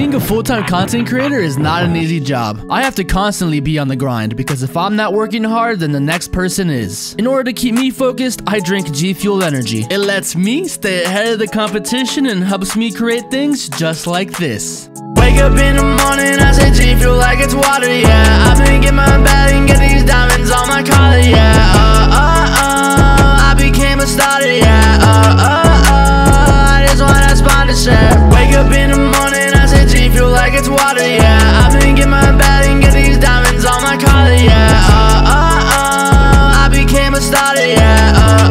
Being a full-time content creator is not an easy job. I have to constantly be on the grind because if I'm not working hard, then the next person is. In order to keep me focused, I drink GFUEL energy. It lets me stay ahead of the competition and helps me create things just like this. Wake up in the morning, I say GFUEL like it's water, yeah. I've been get my bag and get these diamonds on my collar, yeah. I became a starter, yeah. I just want that sponsorship. Wake up in the morning, I say GFUEL like it's water, yeah. I've been get my bag and get these diamonds on my collar, yeah. I became a starter, yeah.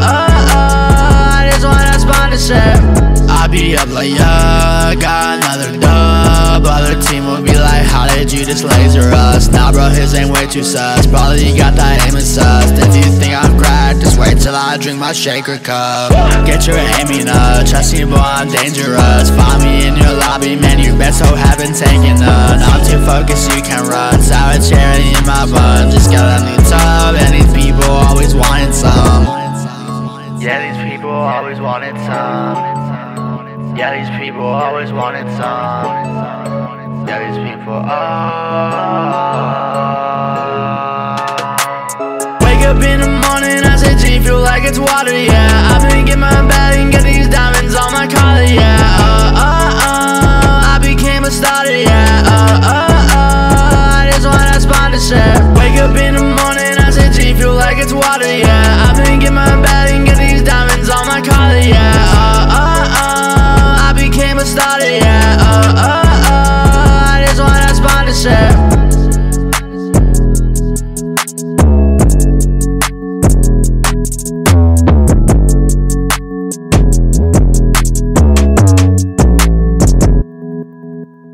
I just want that sponsorship. I be up like, yeah, got another dub. Other team will be like, how did you just laser us? Nah bro, his aim way too sus. Probably got that aim and sus. If you think I'm cracked, just wait till I drink my shaker cup. Get your aiming up, trust me boy, I'm dangerous. Find me in your lobby, man, you bet so haven't taken none. I'm too focused, you can run. Sour cherry in my bun, just got a new tub. And these people always wanted some. Yeah, these people always wanted some. Yeah, these people always wanted some. Yeah, these people, Wake up in the morning, I say GFUEL like it's water, yeah. I've been get my bag and get these diamonds on my collar, yeah. I became a starter, yeah. I just want that sponsorship. Wake up in the morning, I say GFUEL like it's water, yeah. I've been get my bag and get these diamonds on my collar, yeah. I became a starter, yeah.